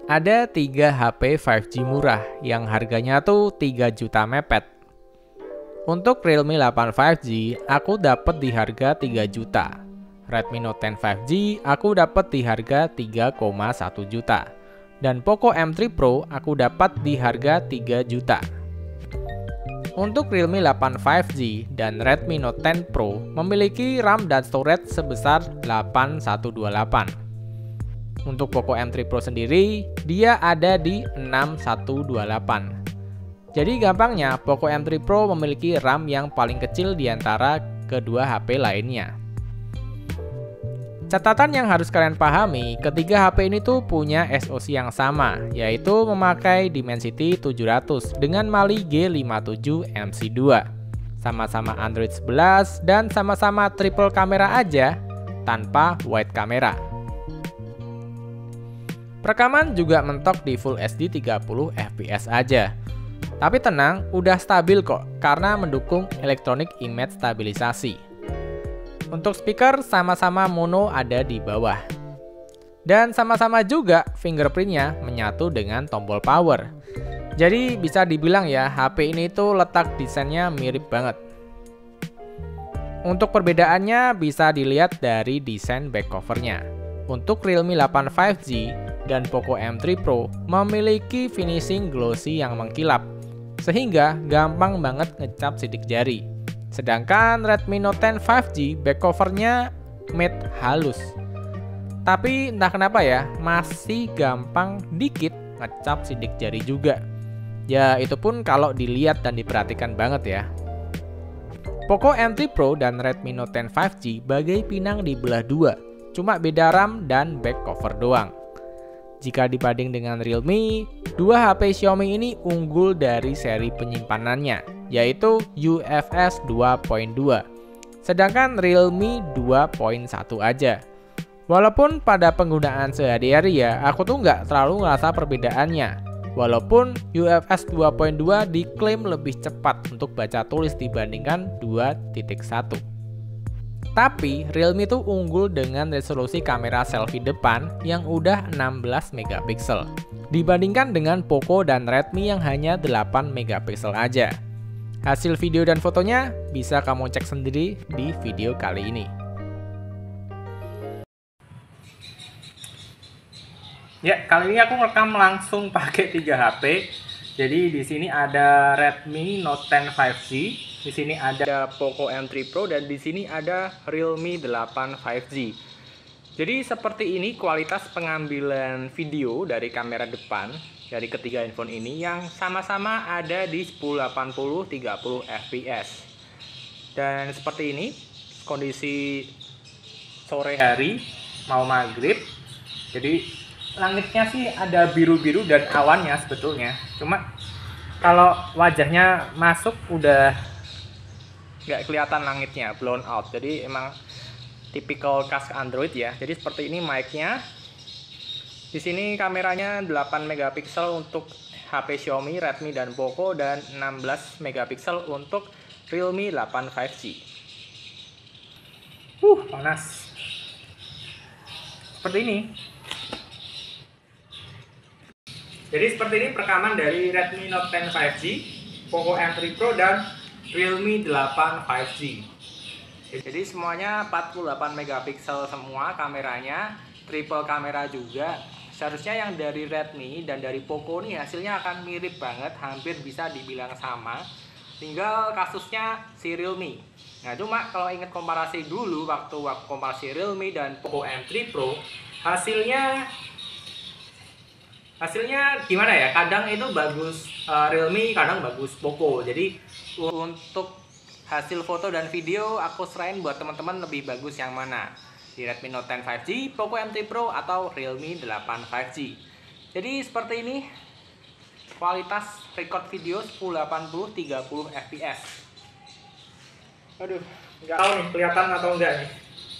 ada 3 HP 5G murah yang harganya tuh 3 juta mepet. Untuk Realme 8 5G, aku dapat di harga 3 juta. Redmi Note 10 5G, aku dapat di harga 3,1 juta. Dan Poco M3 Pro, aku dapat di harga 3 juta. Untuk Realme 8 5G dan Redmi Note 10 Pro memiliki RAM dan storage sebesar 8128. Untuk Poco M3 Pro sendiri, dia ada di 6128. Jadi gampangnya, Poco M3 Pro memiliki RAM yang paling kecil di antara kedua HP lainnya. Catatan yang harus kalian pahami, ketiga HP ini tuh punya SoC yang sama, yaitu memakai Dimensity 700 dengan Mali G57 MC2. Sama-sama Android 11 dan sama-sama triple kamera aja, tanpa wide kamera. Rekaman juga mentok di Full HD 30 fps aja. Tapi tenang, udah stabil kok karena mendukung Electronic Image Stabilisasi. Untuk speaker sama-sama mono ada di bawah. Dan sama-sama juga fingerprintnya menyatu dengan tombol power. Jadi bisa dibilang ya, HP ini tuh letak desainnya mirip banget. Untuk perbedaannya bisa dilihat dari desain back covernya. Untuk Realme 8 5G dan Poco M3 Pro memiliki finishing glossy yang mengkilap, sehingga gampang banget ngecap sidik jari. Sedangkan Redmi Note 10 5G back covernya matte halus. Tapi entah kenapa ya, masih gampang dikit ngecap sidik jari juga. Ya itu pun kalau dilihat dan diperhatikan banget ya. Poco M3 Pro dan Redmi Note 10 5G bagai pinang dibelah dua, cuma beda RAM dan back cover doang. Jika dibanding dengan Realme, dua HP Xiaomi ini unggul dari seri penyimpanannya, yaitu UFS 2.2, sedangkan Realme 2.1 aja. Walaupun pada penggunaan sehari-hari ya, aku tuh nggak terlalu ngerasa perbedaannya. Walaupun UFS 2.2 diklaim lebih cepat untuk baca tulis dibandingkan 2.1. Tapi Realme tuh unggul dengan resolusi kamera selfie depan yang udah 16 megapiksel dibandingkan dengan Poco dan Redmi yang hanya 8 megapiksel aja. Hasil video dan fotonya bisa kamu cek sendiri di video kali ini. Ya, kali ini aku rekam langsung pakai 3 HP. Jadi di sini ada Redmi Note 10 5G, di sini ada Poco M3 Pro, dan di sini ada Realme 8 5G. Jadi seperti ini kualitas pengambilan video dari kamera depan dari ketiga handphone ini yang sama-sama ada di 1080 30 fps. Dan seperti ini kondisi sore hari mau maghrib. Jadi langitnya sih ada biru-biru dan awannya sebetulnya. Cuma kalau wajahnya masuk udah nggak kelihatan langitnya, blown out. Jadi emang tipikal khas Android ya. Jadi seperti ini mic-nya. Di sini kameranya 8 megapiksel untuk HP Xiaomi, Redmi dan Poco, dan 16 megapiksel untuk Realme 8 5G. Panas. Seperti ini. Jadi seperti ini perekaman dari Redmi Note 10 5G, Poco M3 Pro, dan Realme 8 5G. Jadi semuanya 48 megapiksel semua kameranya, triple kamera juga. Seharusnya yang dari Redmi dan dari Poco nih hasilnya akan mirip banget, hampir bisa dibilang sama. Tinggal kasusnya si Realme. Nah cuma kalau ingat komparasi dulu, waktu komparasi Realme dan Poco M3 Pro, hasilnya gimana ya, kadang itu bagus Realme, kadang bagus Poco. Jadi untuk hasil foto dan video aku serahin buat teman-teman lebih bagus yang mana, di Redmi Note 10 5G, Poco M3 Pro, atau Realme 8 5G. Jadi seperti ini kualitas record video 1080 30 fps. Aduh, nggak tahu nih kelihatan atau enggak nih.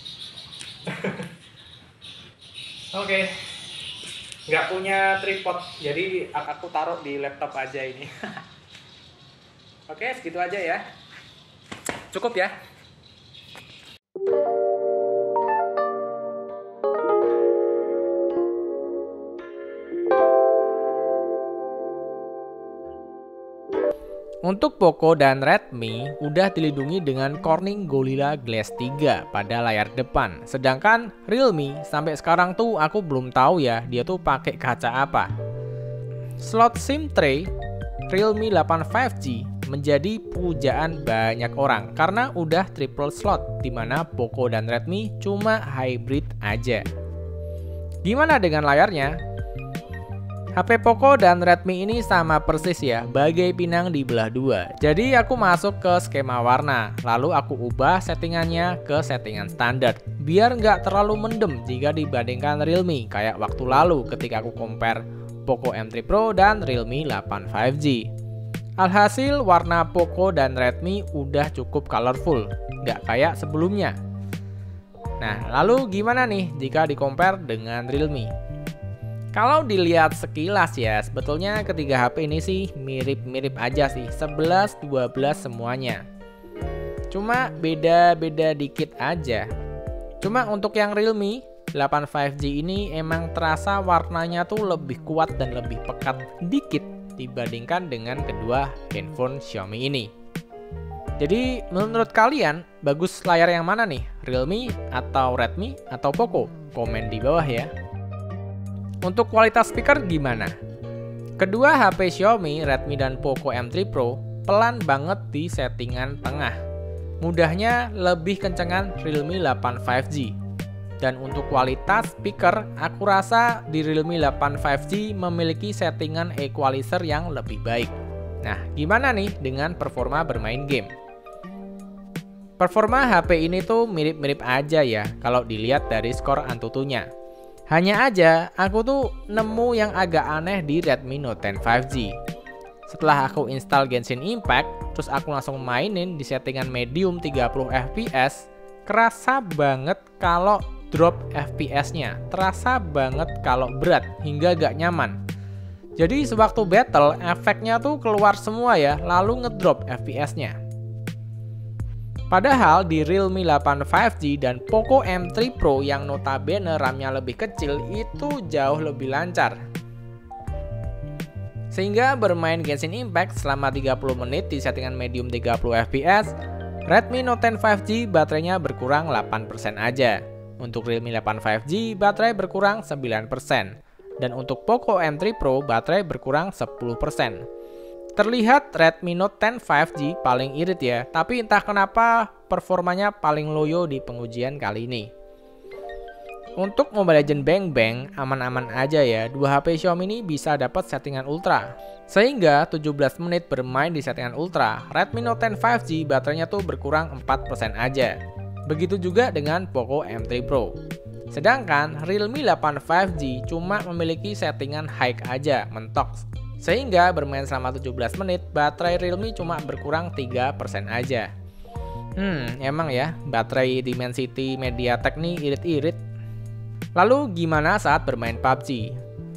Oke. Nggak punya tripod, jadi aku taruh di laptop aja ini. Oke, segitu aja ya. Cukup ya. Untuk Poco dan Redmi udah dilindungi dengan Corning Gorilla Glass 3 pada layar depan. Sedangkan Realme sampai sekarang tuh aku belum tahu ya dia tuh pakai kaca apa. Slot SIM tray Realme 8 5G menjadi pujaan banyak orang karena udah triple slot, dimana Poco dan Redmi cuma hybrid aja. Gimana dengan layarnya? HP Poco dan Redmi ini sama persis ya, bagai pinang dibelah dua. Jadi aku masuk ke skema warna, lalu aku ubah settingannya ke settingan standar, biar nggak terlalu mendem jika dibandingkan Realme kayak waktu lalu ketika aku compare Poco M3 Pro dan Realme 8 5G. Alhasil warna Poco dan Redmi udah cukup colorful, nggak kayak sebelumnya. Nah, lalu gimana nih jika di-compare dengan Realme? Kalau dilihat sekilas ya, sebetulnya ketiga HP ini sih mirip-mirip aja sih, 11, 12 semuanya. Cuma beda-beda dikit aja. Cuma untuk yang Realme 8 5G ini emang terasa warnanya tuh lebih kuat dan lebih pekat dikit dibandingkan dengan kedua handphone Xiaomi ini. Jadi menurut kalian bagus layar yang mana nih? Realme atau Redmi atau Poco? Komen di bawah ya. Untuk kualitas speaker gimana? Kedua HP Xiaomi, Redmi dan Poco M3 Pro pelan banget di settingan tengah. Mudahnya lebih kencengan Realme 8 5G. Dan untuk kualitas speaker, aku rasa di Realme 8 5G memiliki settingan equalizer yang lebih baik. Nah, gimana nih dengan performa bermain game? Performa HP ini tuh mirip-mirip aja ya kalau dilihat dari skor Antutunya. Hanya aja, aku tuh nemu yang agak aneh di Redmi Note 10 5G. Setelah aku install Genshin Impact, terus aku langsung mainin di settingan medium 30 fps, kerasa banget kalau drop FPS-nya, terasa banget kalau berat hingga gak nyaman. Jadi sewaktu battle, efeknya tuh keluar semua ya, lalu ngedrop FPS-nya. Padahal di Realme 8 5G dan Poco M3 Pro yang notabene RAM-nya lebih kecil itu jauh lebih lancar. Sehingga bermain Genshin Impact selama 30 menit di settingan medium 30 fps, Redmi Note 10 5G baterainya berkurang 8% aja. Untuk Realme 8 5G baterai berkurang 9%. Dan untuk Poco M3 Pro baterai berkurang 10%. Terlihat Redmi Note 10 5G paling irit ya, tapi entah kenapa performanya paling loyo di pengujian kali ini. Untuk Mobile Legends Bang Bang aman-aman aja ya, dua HP Xiaomi ini bisa dapat settingan ultra. Sehingga 17 menit bermain di settingan ultra, Redmi Note 10 5G baterainya tuh berkurang 4% aja. Begitu juga dengan Poco M3 Pro. Sedangkan Realme 8 5G cuma memiliki settingan high aja, mentok. Sehingga bermain selama 17 menit, baterai Realme cuma berkurang 3% aja. Emang ya, baterai Dimensity MediaTek nih irit-irit. Lalu gimana saat bermain PUBG?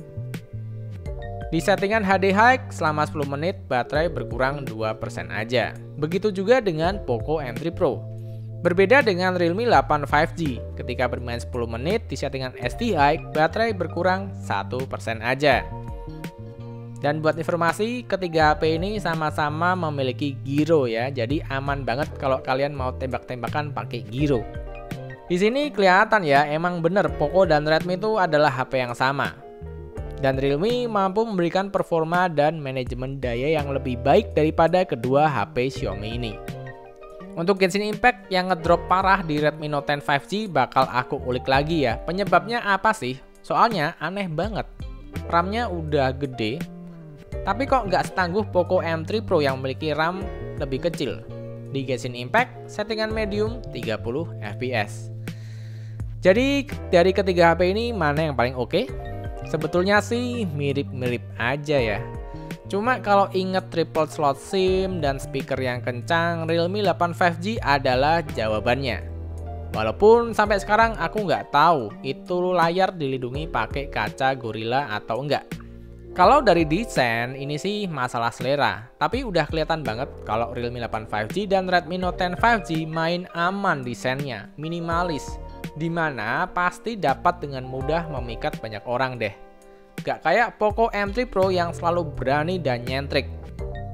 Di settingan HD High selama 10 menit, baterai berkurang 2% aja. Begitu juga dengan Poco M3 Pro. Berbeda dengan Realme 8 5G, ketika bermain 10 menit di settingan SD High, baterai berkurang 1% aja. Dan buat informasi, ketiga HP ini sama-sama memiliki gyro ya, jadi aman banget kalau kalian mau tembak-tembakan pakai gyro. Di sini kelihatan ya, emang bener Poco dan Redmi itu adalah HP yang sama. Dan Realme mampu memberikan performa dan manajemen daya yang lebih baik daripada kedua HP Xiaomi ini. Untuk Genshin Impact yang ngedrop parah di Redmi Note 10 5G bakal aku ulik lagi ya. Penyebabnya apa sih? Soalnya aneh banget. RAM-nya udah gede, tapi kok nggak setangguh Poco M3 Pro yang memiliki RAM lebih kecil. Di Genshin Impact, settingan medium 30 fps. Jadi dari ketiga HP ini mana yang paling oke? Sebetulnya sih mirip-mirip aja ya. Cuma kalau inget triple slot SIM dan speaker yang kencang, Realme 8 5G adalah jawabannya. Walaupun sampai sekarang aku nggak tahu itu layar dilindungi pakai kaca Gorilla atau enggak. Kalau dari desain, ini sih masalah selera. Tapi udah kelihatan banget kalau Realme 8 5G dan Redmi Note 10 5G main aman desainnya, minimalis. Dimana pasti dapat dengan mudah memikat banyak orang deh. Gak kayak Poco M3 Pro yang selalu berani dan nyentrik.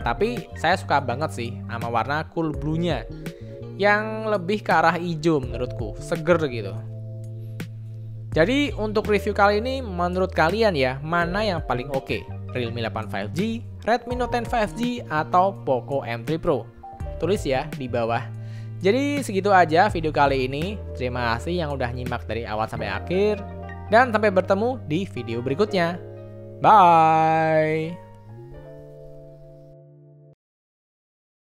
Tapi saya suka banget sih sama warna cool blue-nya, yang lebih ke arah hijau menurutku, seger gitu. Jadi untuk review kali ini, menurut kalian ya, mana yang paling oke? Realme 8 5G, Redmi Note 10 5G, atau Poco M3 Pro? Tulis ya di bawah. Jadi segitu aja video kali ini. Terima kasih yang udah nyimak dari awal sampai akhir. Dan sampai bertemu di video berikutnya. Bye!